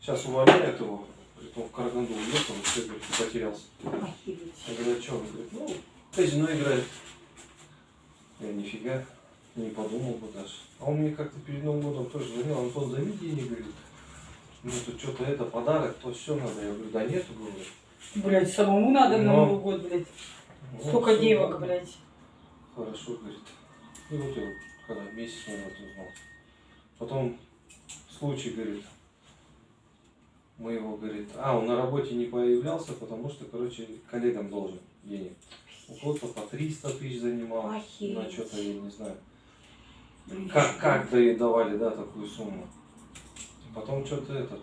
Сейчас увольняют его. Притом в Караганду уехал, и все, говорит, потерялся. Я говорю, а что? Он говорит, ну, в казино играет. Я нифига не подумал бы даже. А он мне как-то перед Новым годом тоже звонил, Антон, займи денег, говорит. Мне тут что-то это, подарок, то все надо. Я говорю, да нету, говорю. Блять, самому надо на Новый год, блядь. Столько девок, блядь. Хорошо, говорит. И вот я, когда месяц назад узнал. Потом случай, говорит, мы его, говорит, он на работе не появлялся, потому что, короче, коллегам должен денег. У кого-то по 300 тысяч занимал, на что-то, я не знаю. Как давали, да, такую сумму. Потом что-то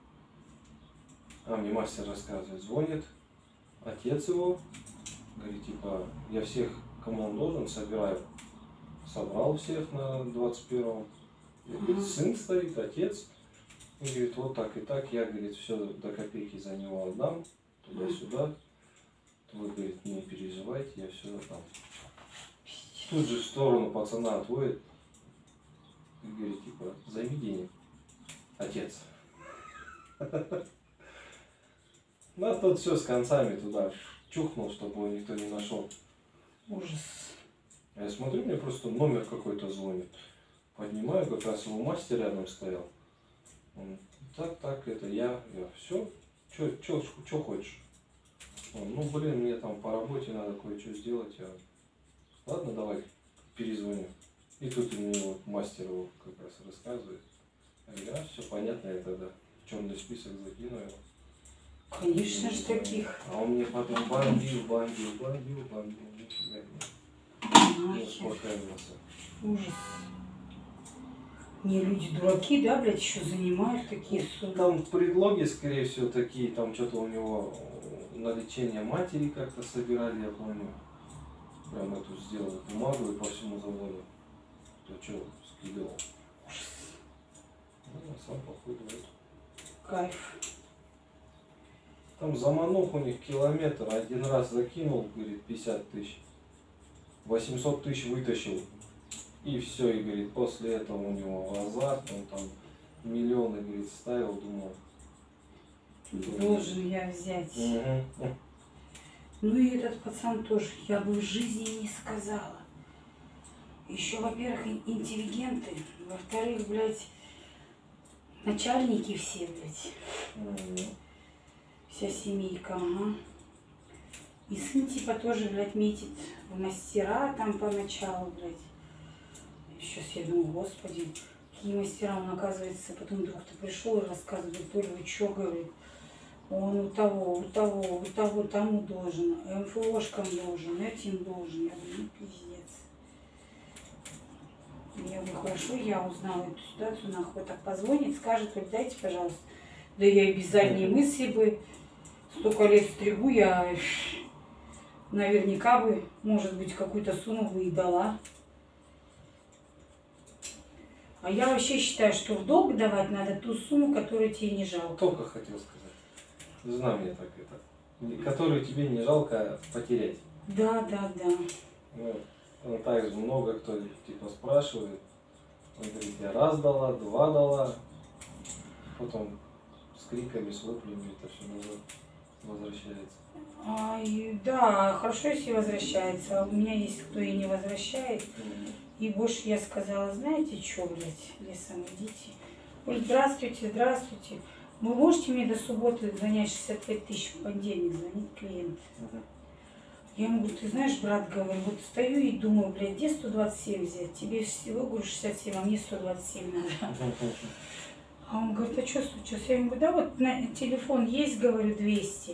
мне мастер рассказывает, звонит, отец его, говорит, типа, я всех, кому он должен, собираю. Собрал всех на 21-м. Говорит, сын стоит, отец. И говорит, вот так и так, я, говорит, все до копейки за него отдам, туда-сюда. Вы, говорит, не переживайте, я все отдам. Тут же в сторону пацана отводит. И говорит, типа, займи денег, отец. Ну, а тот все с концами туда чухнул, чтобы его никто не нашел. Ужас. Я смотрю, мне просто номер какой-то звонит. Поднимаю, как раз его мастер рядом стоял. Он, так, это я. Все, что хочешь? Он, ну, блин, мне там по работе надо кое-что сделать. Я, ладно, давай, перезвоню. И тут мне вот мастер его как раз рассказывает. Я говорю, все понятно, я тогда в черный список закину его. Конечно же таких. А он мне потом бомбил. Не успокаивался. Ужас. Не, люди дураки, да, блядь, еще занимают такие суммы. Там в предлоге, скорее всего, такие, там что-то у него на лечение матери как-то собирали, я помню. Прям эту сделали бумагу и по всему заводу. То что скидывал. Ну, а сам походу это. Кайф. Там заманух у них километр, один раз закинул, говорит, 50 тысяч. 800 тысяч вытащил. И все, и говорит, после этого у него азарт, он там миллионы, говорит, ставил, думал. Должен я взять. Ну и этот пацан тоже, я бы в жизни не сказала. Еще, во-первых, интеллигенты, во-вторых, блядь, начальники все, блядь. Вся семейка, ага. И сын типа тоже, блядь, метит в мастера там поначалу, блядь. Сейчас я думаю, господи, какие мастера, он, оказывается, потом вдруг-то пришел и рассказывает, Толя, вы что, говорит, он у того, тому должен, МФОшкам должен, этим должен. Я говорю, ну пиздец. Я говорю, хорошо, я узнала эту ситуацию, нахуй так позвонит, скажет, Оль, дайте, пожалуйста. Да я и без задней мысли бы, столько лет стригу, я наверняка бы, может быть, какую-то сумму бы и дала. А я вообще считаю, что в долг давать надо ту сумму, которую тебе не жалко. Только хотел сказать. Жена мне так это. Которую тебе не жалко потерять. Да. Ну, также много кто типа спрашивает. Он говорит, я раз дала, два дала. Потом с криками, с воплями это все назад возвращается. Да, хорошо, если возвращается. А у меня есть кто и не возвращает. И больше я сказала, знаете что, блядь, лесом идите. Оль, здравствуйте. Вы можете мне до субботы занять 65 тысяч в понедельник, звонит клиент. Я ему говорю, ты знаешь, брат, говорю, вот стою и думаю, блядь, где 127 взять? Тебе всего, говорю, 67, а мне 127 надо. А он говорит, а что случилось? Я ему говорю, да вот на телефон есть, говорю, 200.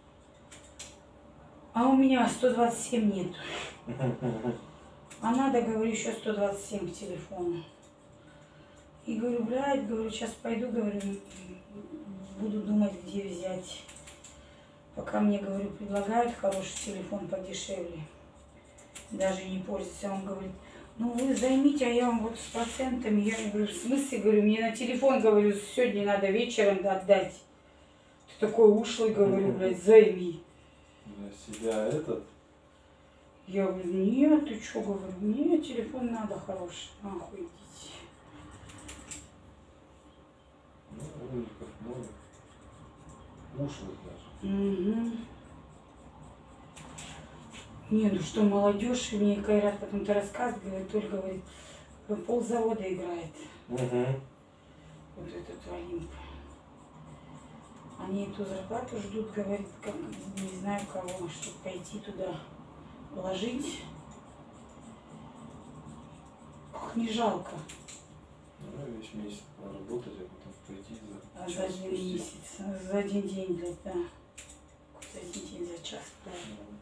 А у меня 127 нет. А надо, говорю, еще 127 к телефону. И говорю, блядь, говорю, сейчас пойду, говорю, буду думать, где взять. Пока мне, говорю, предлагают хороший телефон подешевле. Даже не пользуюсь. Он говорит, ну вы займите, а я вам вот с процентами. Я говорю, в смысле, говорю, мне на телефон, говорю, сегодня надо вечером отдать. Ты такой ушлый, говорю, блядь, займи. Для себя этот. Я говорю, нет, ты что, говорю, мне телефон надо хороший. Нахуй идите. Ну, умников много. Ушлых даже. Угу. Не, ну что, молодежь, мне Кайрат потом-то рассказывает, говорит, Толь говорит, ползавода играет. Угу. Вот этот Олимп. Они эту зарплату ждут, говорит, как не знаю кого, чтобы пойти туда положить. Ох, не жалко. Ну, весь месяц поработать, а потом пойти за А за час один спустя. месяц, за один день, блядь, да. За один день, за час, да.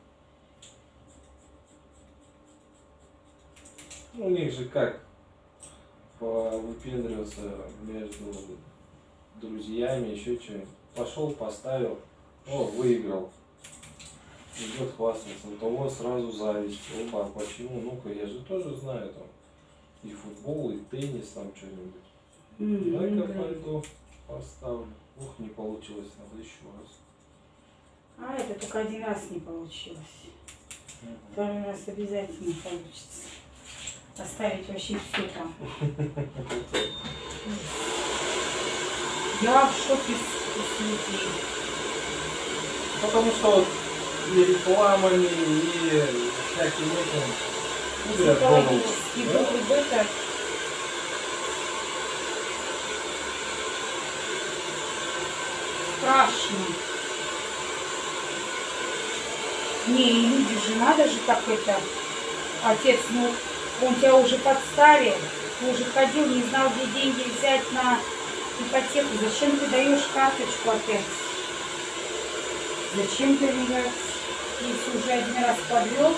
Ну, у них же как выпендриваться между друзьями, еще что-нибудь. Пошел, поставил, о, выиграл. Идет хвастаться. У того сразу зависть. Опа, а почему? Ну-ка, я же тоже знаю там и футбол, и теннис, там что-нибудь. Дай-ка пойду поставлю. Ух, не получилось, надо еще раз. А это только один раз не получилось. Второй раз обязательно получится. Оставить вообще все там. Я в шоке с людей. Потому что вот и рекламами, и всяким этим. Психологический был это. Страшно. Не, и люди же, надо же так это. Отец, ну, он тебя уже подставил. Ты уже ходил, не знал, где деньги взять на ипотеку. Зачем ты даешь карточку опять? Зачем ты даешь? Если уже один раз подвел.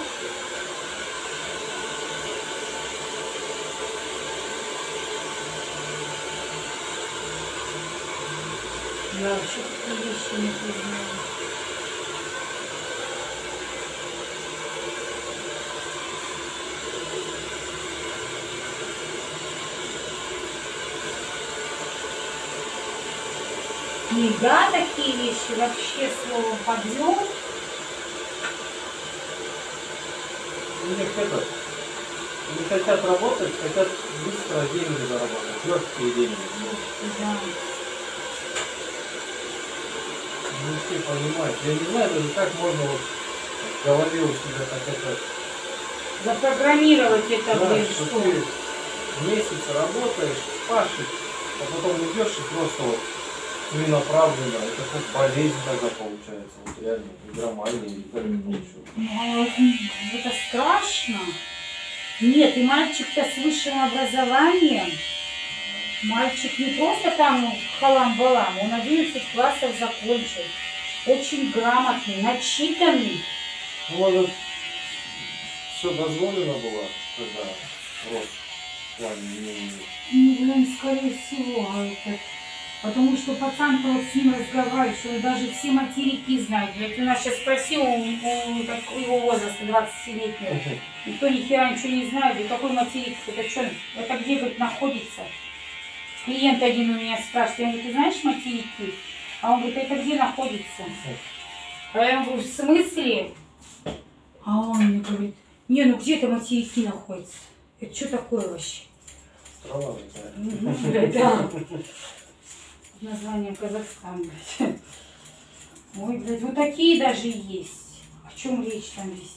Я вообще такие вещи не понимаю. Не, да, такие вещи вообще слово подвел. У них это, не хотят работать, хотят быстро деньги заработать, легкие деньги. Да. Не все понимают. Я не знаю даже, как можно вот в голове у себя так это... Запрограммировать это, Да, блин, что что? ты месяц работаешь, пашешь, а потом идешь и просто вот целенаправленно. Это как болезнь тогда получается. Вот реально, игромания или как это получилось. Ну, это страшно. Нет, и мальчик-то с высшим образованием. Мальчик не просто там халам-балам, он 11 классов закончил. Очень грамотный, начитанный. Ну, может, все дозволено было, когда рос в плане мнений. Ну, блин, скорее всего, этот. Потому что пацан-то вот с ним разговаривает, что он даже все материки знает. Блядь, у нас сейчас спросил, у его возраста 20-летнего. Никто ни хера ничего не знает. И какой материк? Это что? Это где, говорит, находится? Клиент один у меня спрашивает, я говорю, ты знаешь материки? А он говорит, это где находится? А я говорю, в смысле? А он мне говорит, не, ну где-то материки находятся. Это что такое вообще? Страна такая. Да. Название Казахстан, блядь. Ой, блядь, вот такие даже есть. О чем речь там вести?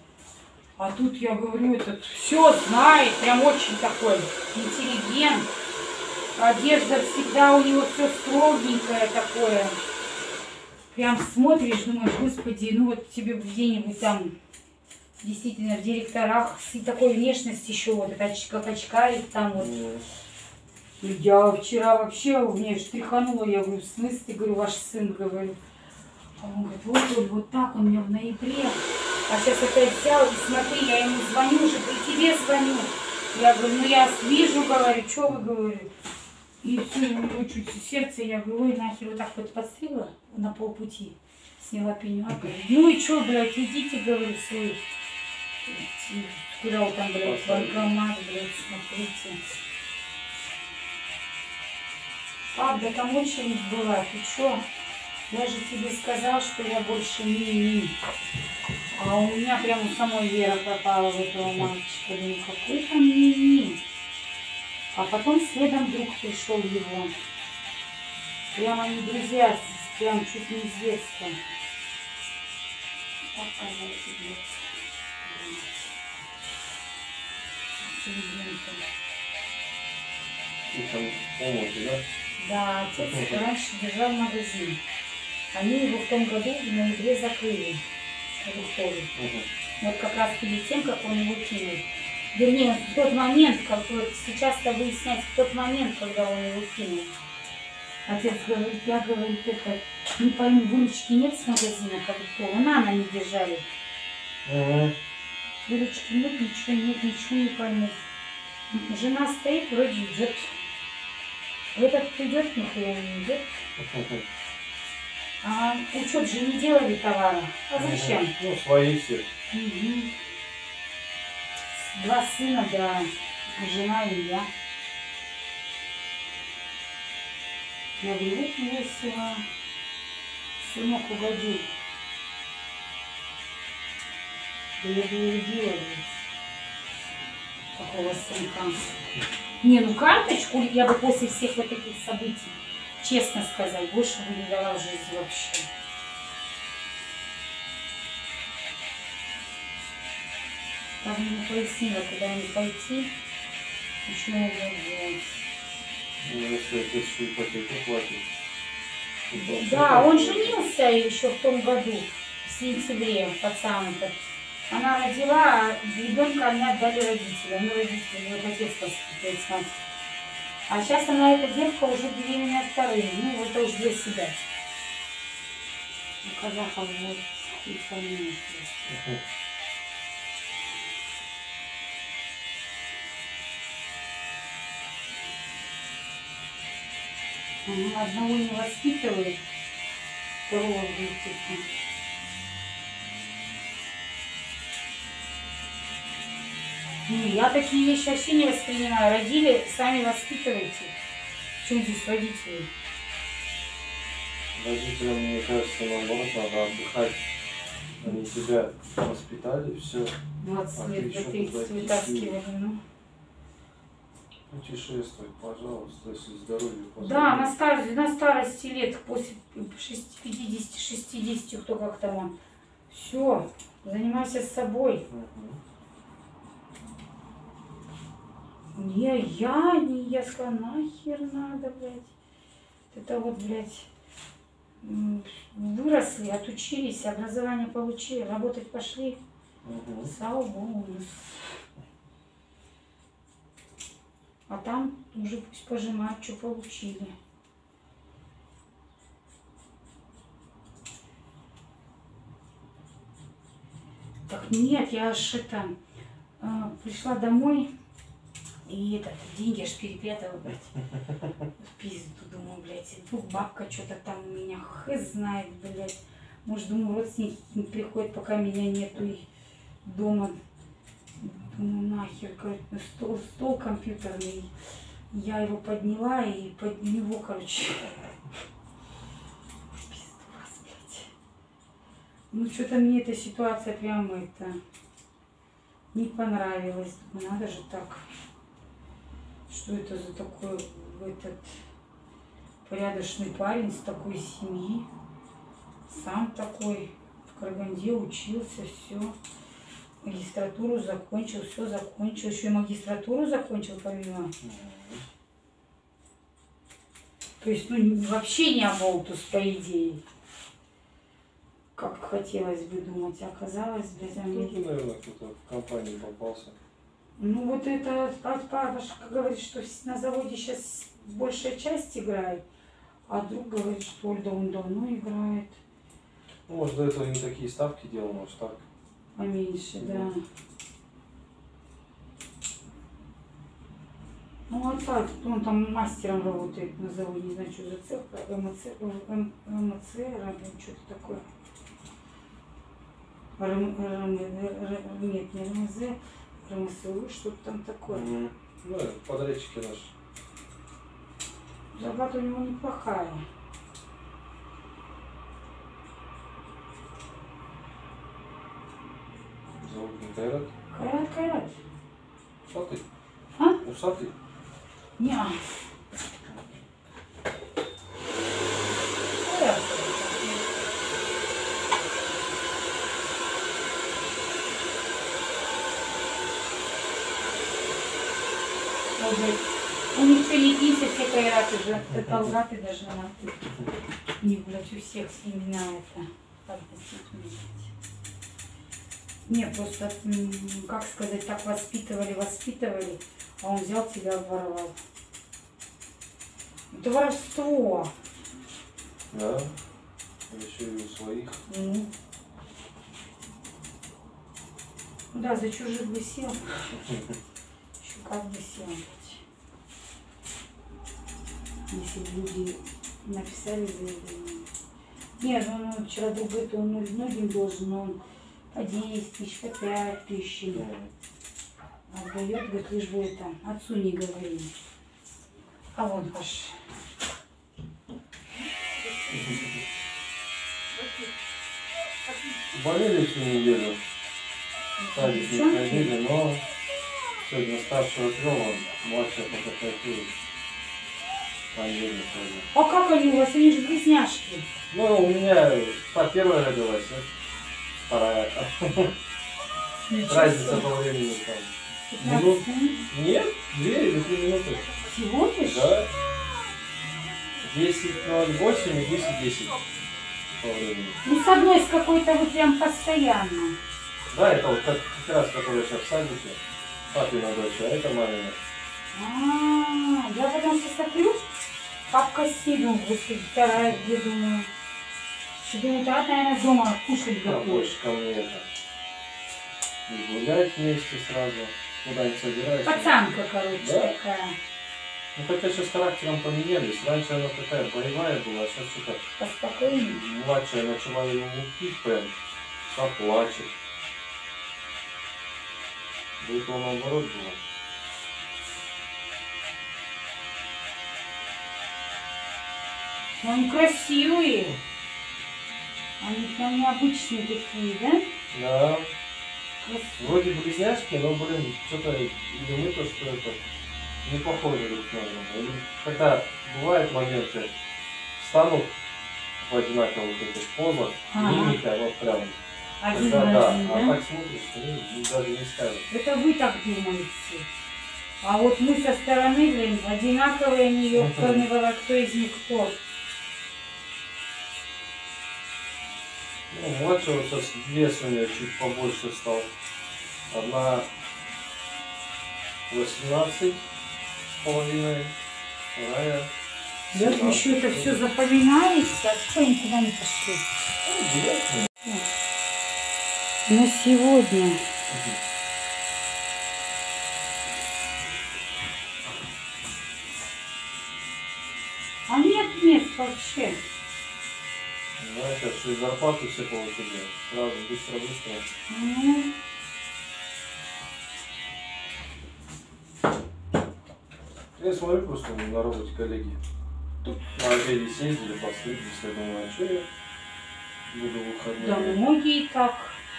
А тут я говорю, этот все знает, прям очень такой интеллигент. Одежда всегда у него все строгенькое такое. Прям смотришь, думаешь, господи, ну вот тебе где-нибудь там действительно в директорах с такой внешностью еще вот это как очкарик там вот. Я вчера вообще, у меня штрихануло, я говорю, в смысле, говорю, ваш сын, говорю. А он говорит, вот он, вот так, он меня в ноябре. А сейчас опять взял, и смотри, я ему звоню уже, и тебе звоню. Я говорю, ну я вижу, говорю, что вы, говорю. И все, у него чуть сердце, я говорю, ой, нахер, вот так вот подстригла на полпути. Сняла пеньюар, говорю, ну и что, блядь, идите, говорю, свой. Куда вы там, блядь, банкомат, блядь, смотрите. Пап, да там очередь была, ты чё? Я же тебе сказал, что я больше не. А у меня прямо самой вера пропала в этого мальчика. Думаю, какой там не. А потом следом друг пришел его. Прямо они друзья, прям чуть не с детства. И там омуты, да? Да, отец раньше держал магазин. Они его в том году в ноябре закрыли. Продуктовый. Вот как раз перед тем, как он его кинул. Вернее, в тот момент, как вот сейчас-то выяснять, в тот момент, когда он его кинул. Отец говорит, я, говорит, это, не пойму, выручки нет с магазина продуктового, на не держали. Выручки нет, ничего не пойму. Жена стоит, вроде идет. Этот придет, нихуя не идет. А учет же не делали товара. А зачем? Ну, свои все. Угу. 2 сына, да, жена и я. Я говорю, вот весело. Сынок угодил. Да я бы не любила, такого сынка. Не, ну карточку я бы после всех вот таких событий, честно сказать, больше бы не дала в жизни вообще. Так мне пояснила, куда мне пойти, еще не делать. Ну, если отец еще ипотеку платит. Да, он женился еще в том году, в сентябре, пацан этот. Она родила, а ребенка они отдали родителям. Ну, родители, вот отец воспитывает мать. А сейчас она, эта девка, уже беременная вторым. Ну, это уж для себя. У казахов вот и фамилия. Одного не воспитывает, второго вместе. Я такие вещи вообще не воспринимаю. Родили, сами воспитывайте. В чем здесь родители? Родителям, мне кажется, наоборот, надо отдыхать. Они тебя воспитали, все. 20 лет до 30 вытаскивали, ну. Путешествуй, пожалуйста, если здоровье позволит. Да, на старости лет, после 50-60, кто как там. Все, занимайся собой. Я сказала, нахер надо, блядь. Это вот, блядь, выросли, отучились, образование получили, работать пошли. Слава Богу. А там уже пусть пожимают, что получили. Так нет, я аж это пришла домой. И это, деньги аж перепрятала, блядь. В пизду, думаю, блядь. Вдруг бабка что-то там у меня, хз знает, блядь. Может, думаю, родственники приходят, пока меня нету и дома. Думаю, нахер, короче, стол компьютерный. Я его подняла и под него, короче. Пизду вас, блядь. Ну, что-то мне эта ситуация прямо это не понравилась. Думаю, надо же так. Что это за такой этот порядочный парень с такой семьи, сам такой в Караганде учился, все, магистратуру закончил, все закончил, еще и магистратуру закончил помимо. То есть, ну, вообще не оболтус, по идее, как хотелось бы думать, оказалось, блядь, Тоже, наверное, кто-то в компании попался. Ну вот это папашка говорит, что на заводе сейчас большая часть играет, а друг говорит, что Ольга он давно играет. Ну, может, до этого не такие ставки делал, может так. Поменьше, да. Ну а так, он там мастером работает на заводе, не знаю, что за цех, МЦ, что-то такое. Нет, не РМЗ. РМСУ, что-то там такое. Ну, подрядчики наши. Зарплата у него неплохая. Зовут не Кайрат? Кайрат. Усатый? А? Усатый? Неа. блядь. У них филиппинцы все кайраты, колгаты даже на. Не, блядь, у всех имена это. Как действительно. Не, просто, как сказать, так воспитывали, а он взял тебя обворовал. Это воровство. Да, еще и у своих. Ну. Да, за чужих бы сел. Еще как бы сел. Если бы люди написали заявление. Нет, он вчера друг говорит, он многим должен, но он по 10 тысяч, по 5 тысяч. Отдает, говорит, лишь бы это отцу не говорили. А вон аж. Болели всю неделю. Садик не ходили, но сегодня старшего отвел, младшая фотографирует. Понедельник тоже. А как они у вас? Они же близняшки. Ну, у меня та первая родилась, а вторая. Разница по времени там. Минут? Нет, 2 или 3 минуты. Всего лишь? Да. 10:08 и 10:10 по времени. Ну, с одной, с какой-то вот прям постоянно. Да, это вот как раз, которая сейчас в садике. Папина дочь, а это мамина. Я потому что смотрю, папка сидел, господи, вторая, где думаю. Что думаю, так, наверное, дома кушать Там готовишь. больше ко мне это. И гулять вместе сразу. Куда-нибудь собираешься. Пацанка, короче, Да. такая. Ну хотя сейчас характером поменялись. Раньше она такая боевая была, а сейчас что-то Поспокойнее. младшая начала его лупить прям. Поплачет. Да это наоборот было. Но они красивые. Они прям необычные такие, да? Да. Красивые. Вроде близняшки, но, блин, что-то или мы то, что это не похожи друг на друга. Или когда бывают моменты, встанут в одинаковых этих позах, мимика, вот прям. Один Когда, в да, один, а да? так смотришь, ну, даже не скажешь. Это вы так думаете. А вот мы со стороны, блин, одинаковые они, ёпкарный баба, кто из них кто. Ну, младшего сейчас вес у нее чуть побольше стал. Одна 18,5, вторая Да, вы 17. еще это все запоминаете, а что никуда не пошли? На сегодня. А нет мест вообще. Да, сейчас еще и зарплату все получили. Сразу быстро-быстро. Ну, Я смотрю просто на работе коллеги. Тут на обеде съездили, постриглись. Я думаю, а что я буду в выходные? да, многие так.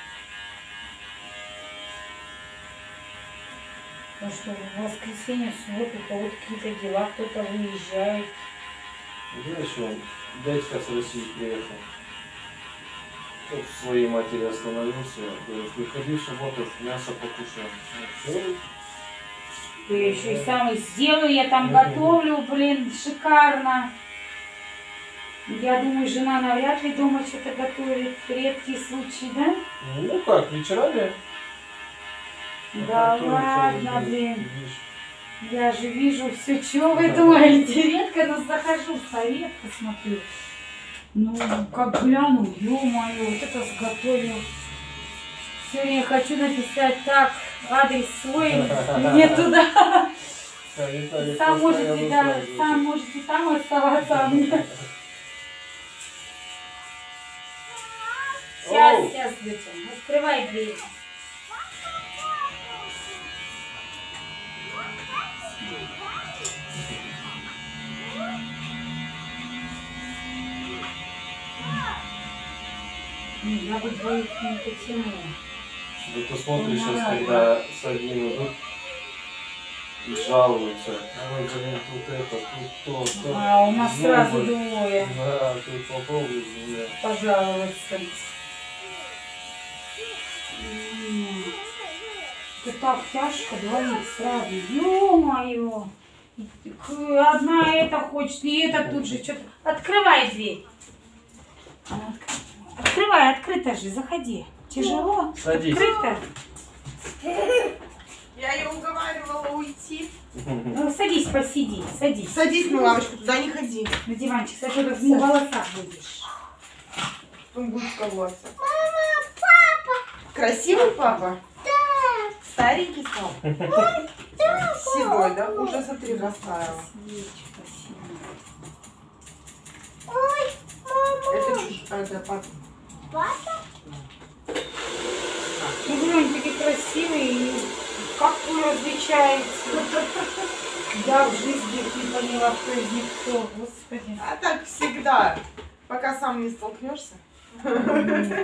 Потому что в воскресенье, в субботу у кого-то какие-то дела, кто-то выезжает. Знаешь, он, дядька с России приехал. Вот в своей матери остановился. Говорит, выходи в субботу, мясо покушаем. Ну, всё. Ты еще и сам сделаю, я там готовлю, блин, шикарно. Я думаю, жена навряд ли дома что-то готовит. Редкий случай, да? Ну как, вечерами? Да Готовится, ладно, вот, блин. видишь. Я же вижу все, что вы думаете. Редко, но захожу в совет, посмотрю. Ну, как гляну, ё-моё, вот это сготовил. Сегодня я хочу написать так, адрес свой, мне туда. Комментарий Сам можете, постоянно да, спрашивают. сам можете там оставаться, а мне. Оу. Сейчас, доча, открывай дверь. Я бы двоих не потянула. Да ты смотришь сейчас, когда с одним идут и жалуются. Ой, блин, тут это, тут то. А у нас Зубы. сразу двое. Да, тут попробуй, да. Пожаловаться. Это так тяжко, двоих сразу. Ё-моё! Одна это хочет, и это тут же что-то. Открывай дверь. Открывай, открыто же, заходи. Тяжело? Садись. Открыто? Я ее уговаривала уйти. Ну, садись, посиди, садись. Садись на лавочку, туда не ходи. На диванчик, садись, как в волосах будешь. Потом будешь колоться. Мама, папа. Красивый папа? Да. Старенький стал? Да. Седой, да? Уже смотри, поставила. Ой, мама. Это папа. Папа? Ну, блин, они такие красивые, и как вы различаете? Я в жизни их не поняла, кто из них кто, господи. А так всегда, пока сам не столкнешься. Нет.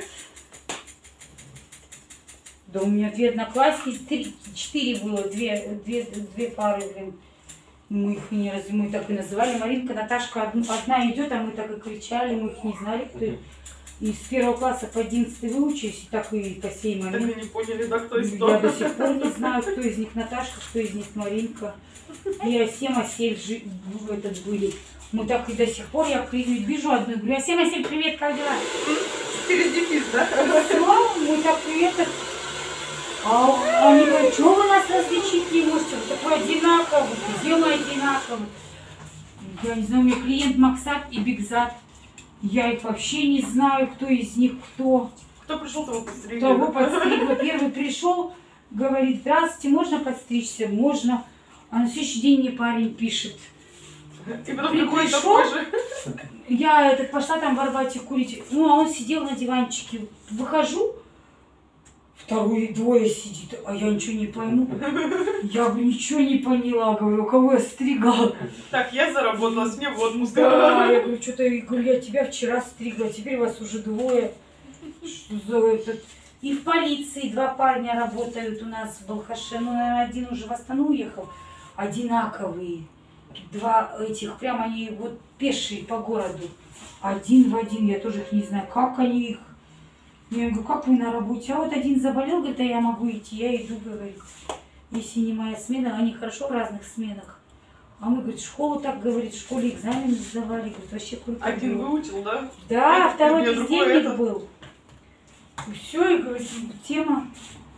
Да у меня 2 одноклассницы, 4 было, две пары, блин. Мы их не раз, мы так и называли. Маринка, Наташка, одна идет, а мы так и кричали, мы их не знали, кто их. И с 1 класса по 11 выучились, и так и по сей Так момент. и не поняли, да, кто из кто. Я до сих пор не знаю, кто из них Наташка, кто из них Маринка. И Асем, Асель этот были. Мы так и до сих пор, я вижу одну, говорю, Асем, Асель, привет, как дела? Через дефис, да? Все, мы так и этот. А они говорят, что вы нас различить не можете? Вы такой одинаковый, где мы одинаковы? Я не знаю, у меня клиент Максат и Бигзат. Я их вообще не знаю, кто из них кто. Кто пришел, того подстригли. Того подстригла. Первый пришел, говорит, здравствуйте, можно подстричься? Можно. А на следующий день мне парень пишет. И потом приходит такой же. Я пошла там в Арбате курить. Ну, а он сидел на диванчике. Выхожу, второй двое сидит, а я ничего не пойму. Я бы ничего не поняла. Говорю, кого я стригала? Так, я заработалась, мне в отпуск. Да, я говорю, что-то, я тебя вчера стригла, теперь вас уже 2. Что за этот? И в полиции 2 парня работают у нас в Балхаше. Ну, наверное, один уже в Астану уехал. Одинаковые. 2 этих, прям они вот пешие по городу. Один в один, я тоже их не знаю, как они их. Я говорю, как вы на работе? А вот один заболел, говорит, а я могу идти, я иду, говорит. Если не моя смена, они хорошо в разных сменах. А мы, говорит, школу так, говорит, в школе экзамены сдавали, говорит, вообще круто. Один выучил, да? Да, второй другой бездельник этот. был. И все, и, говорит, тема.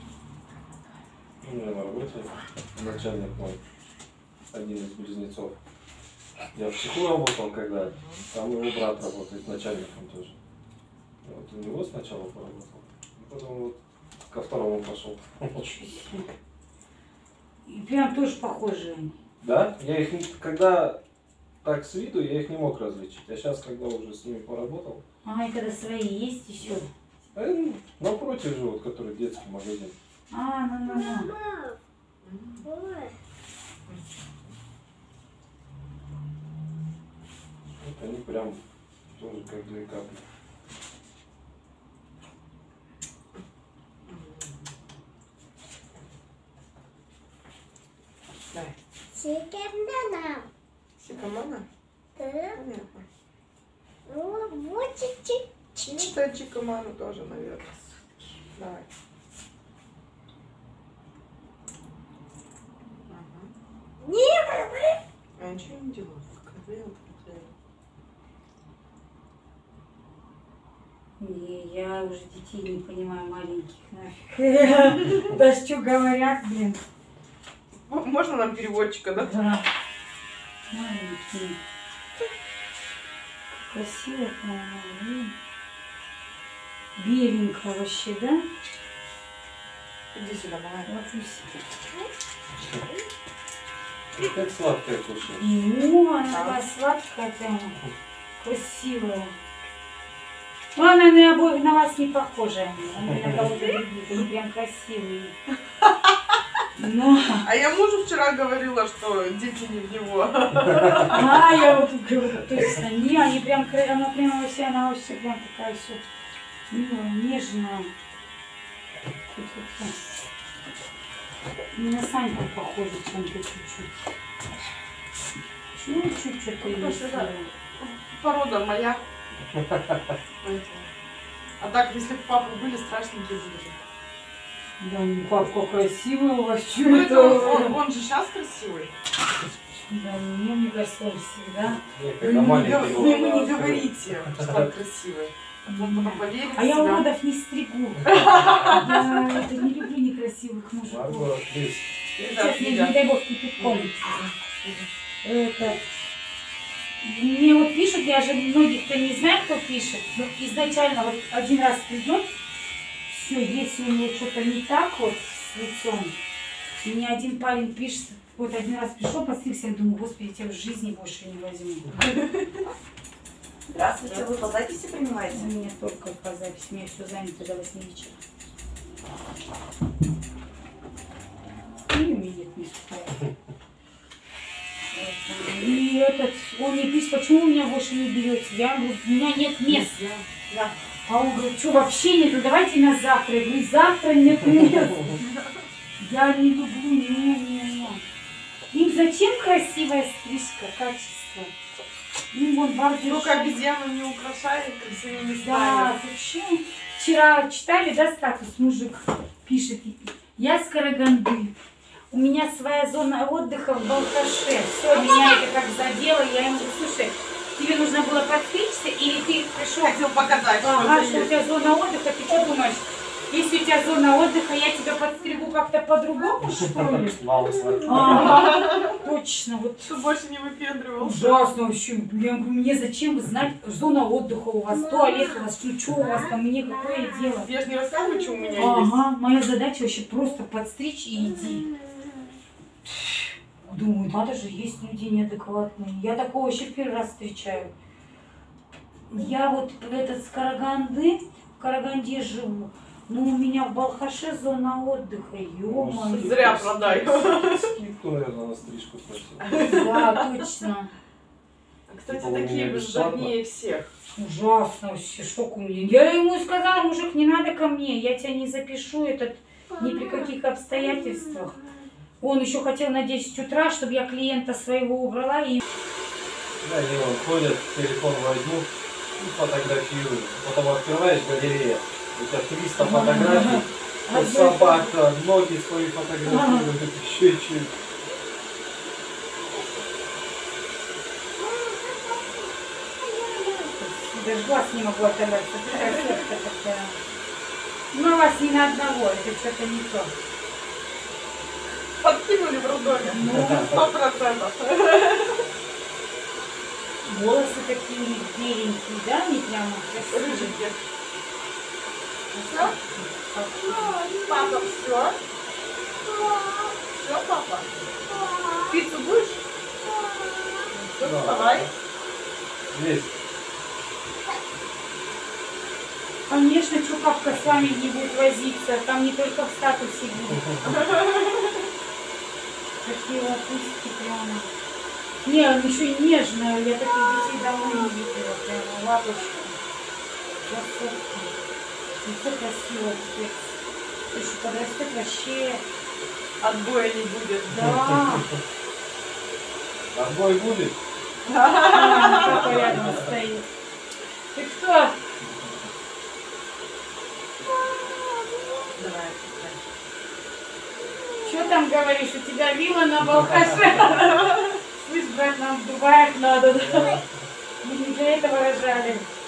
У меня на работе начальник мой, один из близнецов. Я в цеху работал, когда там его брат работает начальником тоже. И вот у него сначала поработал, потом вот ко второму пошел. Ничего себе. И прям тоже похожие они. Да, я их, когда так с виду, я их не мог различить. А сейчас, когда уже с ними поработал, А, и когда свои есть еще. напротив живут, который детский магазин. А, ну. Вот они прям тоже как 2 капли. Давай. Секомана. Чикамана? Да. Понятно. Вот чуть-чуть. Ну, это чикаману тоже, наверное. Давай. Ага. Не, Я ничего не делаю. Как Не, я уже детей не понимаю, маленьких нафиг. Да что говорят, блин. Можно нам переводчика, да? Да. Маленькие. Красиво, по-моему. Беленько вообще, да? Иди сюда, малая. Лапусь. Ты как сладкое кушаешь. Ну, она такая сладкая прямо. Красивая. Ну, она на вас не похожа. Она на кого-то других. Они прям красивые. Но... А я мужу вчера говорила, что дети не в него. А, я вот говорю, точно. Не, они прям, она прям вообще, она вообще прям такая все милая, нежная. Не на Саньку похоже, чем-то чуть-чуть. Чуть-чуть что-то есть. Да. Порода моя. А так, если бы папы были, страшненькие были. Да, ну папка красивый у вас, что Ну, это? это он же сейчас красивый. Да, мне кажется, он всегда. Когда маленький был, Вы ему не да, говорите, что он красивый. А то он потом поверит в А я себя. уродов не стригу. Я это не люблю некрасивых мужиков. Марго, здесь. Сейчас, не дай бог, кипятком. Это... Мне вот пишут, я же многих-то не знаю, кто пишет, но изначально вот один раз придет, все, если у меня что-то не так вот с лицом, мне один парень пишет, вот один раз пришел, постригся, я думаю, господи, я тебя в жизни больше не возьму. Здравствуйте, вы по записи принимаете? У меня только по записи, у меня все занято до 8 вечера. И у меня нет не устраивает. И этот, он мне пишет, почему вы меня больше не берете? Я говорю, у меня нет мест. Да. А он говорит, что вообще нету, давайте на завтра. Я говорю, завтра нет мест. Я не люблю, не. Им зачем красивая стрижка, качество? Им вон барбершоп. Только обезьяну не украшает, красивыми Да, ставит. зачем? Вчера читали, да, статус, мужик пишет, я с Караганды. У меня своя зона отдыха в Балхаше. Все, меня это как задело. Я ему говорю, слушай, тебе нужно было подстричься или ты пришел... Хотел показать, Ага, что что у это тебя зона отдыха, ты что думаешь? Если у тебя зона отдыха, я тебя подстригу как-то по-другому, что ли? Мало знает. Ага, точно, вот Что больше не выпендривался. ужасно вообще. Я говорю, мне зачем знать, зона отдыха у вас, туалет у вас, что у вас там, мне какое дело? Я же не рассказываю, что у меня есть. Ага, моя задача вообще просто подстричь и иди. Думаю, надо же, есть люди неадекватные. Я такого вообще первый раз встречаю. Я вот этот с Караганды, в Караганде живу. Но у меня в Балхаше зона отдыха. Ё-моё. Зря продай. Никто, наверное, на стрижку просил. Да, точно. Кстати, У меня такие бесплатно. жаднее всех. Ужасно вообще, шок у меня. Я ему сказала, мужик, не надо ко мне, я тебя не запишу, этот ни при каких обстоятельствах. Он еще хотел на 10 утра, чтобы я клиента своего убрала и... Да, они вон ходят, телефон возьмут и фотографируют. Потом открываешь галерею, у тебя 300 фотографий, вот собака, ноги свои фотографируют, еще чуть. Даже глаз не могу оторвать, такая красотка такая. Ну, у вас не на одного, это что-то не то. Подкинули в роддоме. Ну. 100%. Волосы такие у них беленькие, да, они прямо красивые. Рыжики. Все? Папа, все? Все, папа? Пиццу будешь? Все, Да. вставай. Есть. Конечно, что папка с вами не будет возиться, там не только в статусе будет. Такие лапусики прямо. Не, он еще и нежная, я таких детей давно не видела, прямо лапочка. Красотка. Лицо красивое, пипец. Слушай, подрастет вообще. Отбоя не будет. Да. Отбой будет? Папа рядом стоит. Ты кто? Давай. Что там говоришь? У тебя вилла на Балхаше? Слышь, брат, нам в Дубаях надо, да? Мы не для этого рожали.